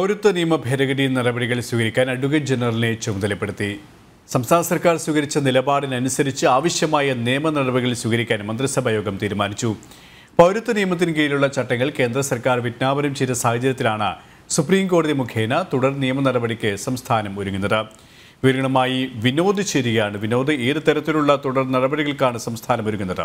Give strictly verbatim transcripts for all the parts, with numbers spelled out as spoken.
പൗരത്വ നിയമ ഭേദഗതി നടപടികൾ സ്വീകരിക്കാൻ അഡ്വക്കേറ്റ് ജനറലിനെ ചുമതലപ്പെടുത്തി. സംസ്ഥാന സർക്കാർ സ്വീകരിച്ച നിലപാടിനനുസരിച്ച് ആവശ്യമായ നിയമ നടപടികൾ സ്വീകരിക്കാൻ മന്ത്രിസഭാ യോഗം തീരുമാനിച്ചു. പൗരത്വ നിയമത്തിന് കീഴിലുള്ള ചട്ടങ്ങൾ കേന്ദ്ര സർക്കാർ വിജ്ഞാപനം ചെയ്ത സാഹചര്യത്തിലാണ് സുപ്രീം കോടതി മുഖേന തുടർ നിയമ നടപടിക്ക് സംസ്ഥാനം ഒരുങ്ങുന്നത്. വിവരങ്ങളുമായി വിനോദ് ചേരുകയാണ്. വിനോദ്, ഏത് തരത്തിലുള്ള തുടർ നടപടികൾക്കാണ് സംസ്ഥാനം ഒരുങ്ങുന്നത്?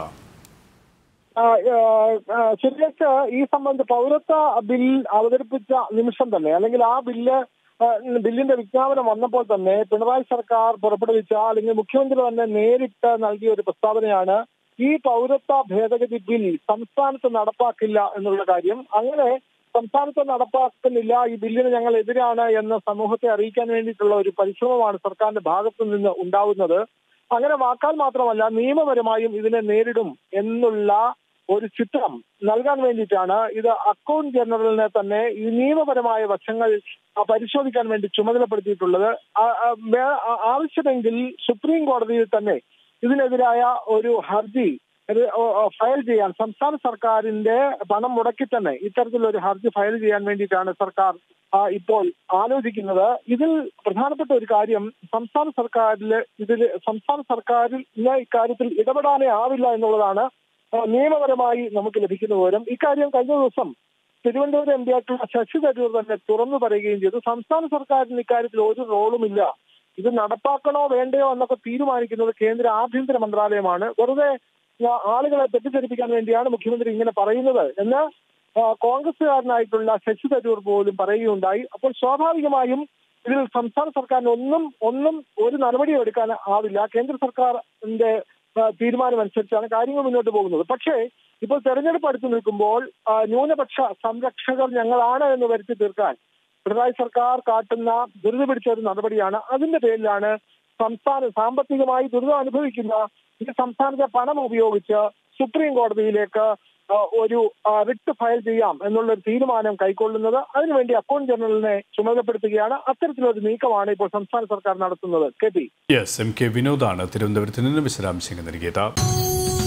ശരിയാഴ്ച ഈ സംബന്ധിച്ച് പൗരത്വ ബിൽ അവതരിപ്പിച്ച നിമിഷം തന്നെ, അല്ലെങ്കിൽ ആ ബില്ല് ബില്ലിന്റെ വിജ്ഞാപനം വന്നപ്പോൾ തന്നെ പിണറായി സർക്കാർ പുറപ്പെടുവിച്ച, അല്ലെങ്കിൽ മുഖ്യമന്ത്രി തന്നെ നേരിട്ട് നൽകിയ ഒരു പ്രസ്താവനയാണ് ഈ പൗരത്വ ഭേദഗതി ബിൽ സംസ്ഥാനത്ത് നടപ്പാക്കില്ല എന്നുള്ള കാര്യം. അങ്ങനെ സംസ്ഥാനത്ത് നടപ്പാക്കുന്നില്ല, ഈ ബില്ലിന് ഞങ്ങൾ എതിരാണ് എന്ന് സമൂഹത്തെ അറിയിക്കാൻ വേണ്ടിയിട്ടുള്ള ഒരു പരിശ്രമമാണ് സർക്കാരിന്റെ ഭാഗത്തു നിന്ന് ഉണ്ടാവുന്നത്. അങ്ങനെ വാക്കാൽ മാത്രമല്ല, നിയമപരമായും ഇതിനെ നേരിടും എന്നുള്ള ഒരു ചിത്രം നൽകാൻ വേണ്ടിയിട്ടാണ് ഇത് അക്കൗണ്ട് ജനറലിനെ തന്നെ ഈ നിയമപരമായ വശങ്ങൾ പരിശോധിക്കാൻ വേണ്ടി ചുമതലപ്പെടുത്തിയിട്ടുള്ളത്. ആവശ്യമെങ്കിൽ സുപ്രീം കോടതിയിൽ തന്നെ ഇതിനെതിരായ ഒരു ഹർജി ഫയൽ ചെയ്യാൻ, സംസ്ഥാന സർക്കാരിന്റെ പണം മുടക്കി തന്നെ ഇത്തരത്തിലൊരു ഹർജി ഫയൽ ചെയ്യാൻ വേണ്ടിയിട്ടാണ് സർക്കാർ ഇപ്പോൾ ആലോചിക്കുന്നത്. ഇതിൽ പ്രധാനപ്പെട്ട ഒരു കാര്യം, സംസ്ഥാന സർക്കാരിൽ ഇതിൽ സംസ്ഥാന സർക്കാരിൽ ഇക്കാര്യത്തിൽ ഇടപെടാനേ ആവില്ല എന്നുള്ളതാണ് നിയമപരമായി നമുക്ക് ലഭിക്കുന്ന വിവരം. ഇക്കാര്യം കഴിഞ്ഞ ദിവസം തിരുവനന്തപുരം എം പി ആയിട്ടുള്ള ശശി തരൂർ തന്നെ തുറന്നു പറയുകയും ചെയ്തു. സംസ്ഥാന സർക്കാരിന് ഇക്കാര്യത്തിൽ ഒരു റോളുമില്ല, ഇത് നടപ്പാക്കണോ വേണ്ടയോ എന്നൊക്കെ തീരുമാനിക്കുന്നത് കേന്ദ്ര ആഭ്യന്തര മന്ത്രാലയമാണ്. വെറുതെ ആളുകളെ തെറ്റിദ്ധരിപ്പിക്കാൻ വേണ്ടിയാണ് മുഖ്യമന്ത്രി ഇങ്ങനെ പറയുന്നത് എന്ന് കോൺഗ്രസുകാരനായിട്ടുള്ള ശശി തരൂർ പോലും പറയുകയുണ്ടായി. അപ്പോൾ സ്വാഭാവികമായും ഇതിൽ സംസ്ഥാന സർക്കാരിന് ഒന്നും ഒന്നും ഒരു നടപടിയും എടുക്കാൻ ആവില്ല. കേന്ദ്ര സർക്കാരിന്റെ തീരുമാനം അനുസരിച്ചാണ് കാര്യങ്ങൾ മുന്നോട്ട് പോകുന്നത്. പക്ഷേ ഇപ്പോൾ തെരഞ്ഞെടുപ്പ് അടുത്ത് നിൽക്കുമ്പോൾ ന്യൂനപക്ഷ സംരക്ഷകർ ഞങ്ങളാണ് എന്ന് വരുത്തി തീർക്കാൻ പിണറായി സർക്കാർ കാട്ടുന്ന ദുരിത പിടിച്ച ഒരു നടപടിയാണ്. അതിന്റെ പേരിലാണ് സംസ്ഥാന സാമ്പത്തികമായി ദുരിതം അനുഭവിക്കുന്ന ഈ സംസ്ഥാനത്തെ പണം ഉപയോഗിച്ച് സുപ്രീം കോടതിയിലേക്ക് ഒരു റിട്ട് ഫയൽ ചെയ്യാം എന്നുള്ളൊരു തീരുമാനം കൈക്കൊള്ളുന്നത്. അതിനുവേണ്ടി അക്കൗണ്ട് ജനറലിനെ ചുമതലപ്പെടുത്തുകയാണ്. അത്തരത്തിലൊരു നീക്കമാണ് ഇപ്പോൾ സംസ്ഥാന സർക്കാർ നടത്തുന്നത്. K P S M K വിനോദാണ് തിരുവനന്തപുരത്ത് നിന്ന് വിശദാംശങ്ങൾ നൽകിയത്.